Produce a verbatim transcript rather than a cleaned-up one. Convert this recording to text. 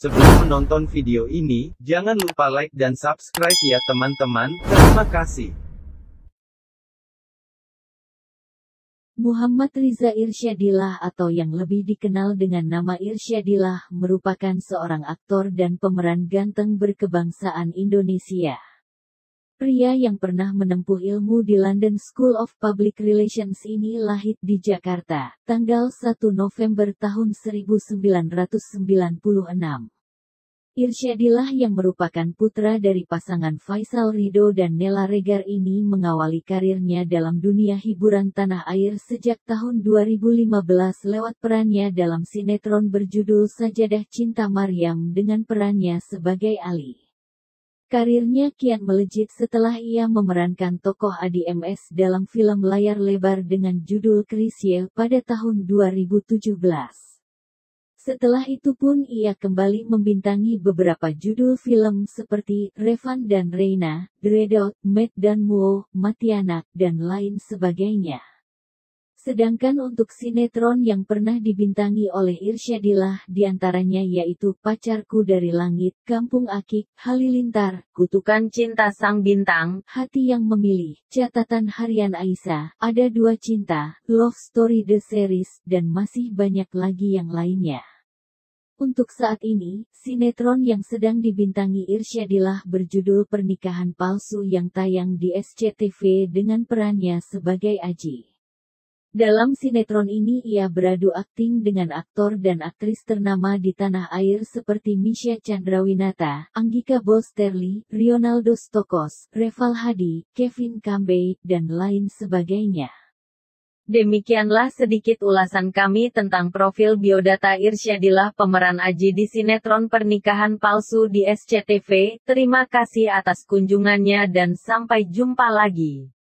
Sebelum menonton video ini, jangan lupa like dan subscribe ya teman-teman. Terima kasih. Muhammad Riza Irsyadillah atau yang lebih dikenal dengan nama Irsyadillah merupakan seorang aktor dan pemeran ganteng berkebangsaan Indonesia. Pria yang pernah menempuh ilmu di London School of Public Relations ini lahir di Jakarta, tanggal satu November tahun seribu sembilan ratus sembilan puluh enam. Irsyadillah yang merupakan putra dari pasangan Faisal Ridho dan Nela Regar ini mengawali karirnya dalam dunia hiburan tanah air sejak tahun dua ribu lima belas lewat perannya dalam sinetron berjudul Sajadah Cinta Maryam dengan perannya sebagai Ali. Karirnya kian melejit setelah ia memerankan tokoh A D M S dalam film layar lebar dengan judul Chrisye pada tahun dua ribu tujuh belas. Setelah itu pun ia kembali membintangi beberapa judul film seperti Revan dan Reina, Dreadot, Matt dan Mo, Mati Anak, dan lain sebagainya. Sedangkan untuk sinetron yang pernah dibintangi oleh Irsyadillah diantaranya yaitu Pacarku Dari Langit, Kampung Akik, Halilintar, Kutukan Cinta Sang Bintang, Hati Yang Memilih, Catatan Harian Aisyah, Ada Dua Cinta, Love Story The Series, dan masih banyak lagi yang lainnya. Untuk saat ini, sinetron yang sedang dibintangi Irsyadillah berjudul Pernikahan Palsu yang tayang di S C T V dengan perannya sebagai Aji. Dalam sinetron ini ia beradu akting dengan aktor dan aktris ternama di tanah air seperti Misha Chandrawinata, Anggika Bosterly, Rionaldo Stokos, Reval Hadi, Kevin Kambey, dan lain sebagainya. Demikianlah sedikit ulasan kami tentang profil biodata Irsyadillah pemeran Aji di sinetron Pernikahan Palsu di S C T V. Terima kasih atas kunjungannya dan sampai jumpa lagi.